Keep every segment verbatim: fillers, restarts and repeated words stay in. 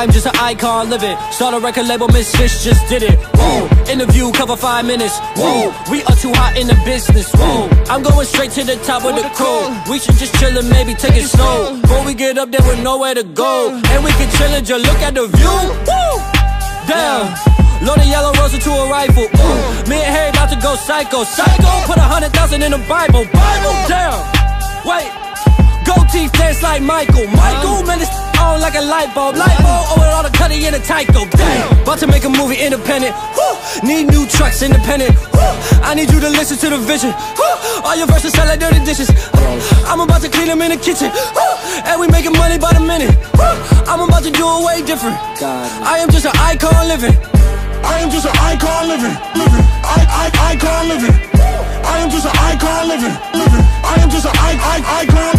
I'm just an icon living. Start a record label, Miss Fish just did it. Whoa, interview cover five minutes. Whoa, we are too hot in the business. Whoa, I'm going straight to the top of the crew. We should just chill and maybe take it slow. Before we get up there with nowhere to go, and we can chill and just look at the view. Woo, damn. Load a yellow rose into a rifle. Ooh, me and Harry about to go psycho. Psycho, put a hundred thousand in the Bible. Bible, damn. Wait, gold teeth dance like Michael. Michael, man, this on like a light bulb. Light bulb over all the cutty in a Tyco. Damn, about to make a movie independent. Woo, need new trucks independent. Woo, I need you to listen to the vision. Woo, all your verses sound like dirty dishes. I'm about to clean them in the kitchen. Woo, and we making money by the minute. Woo, I'm about to do it way different. I am just an icon living. I am just an icon living, living, I, I, icon living. I am just an icon living, living. I am just an I, I, icon.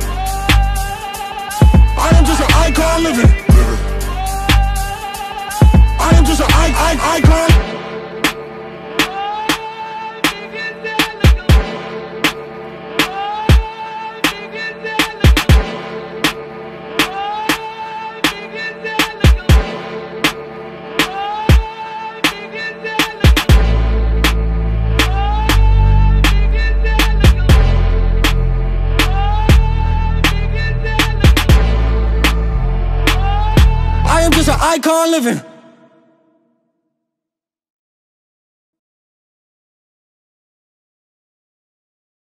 I am just an icon living, living. I am just an I, I, icon. Icon living.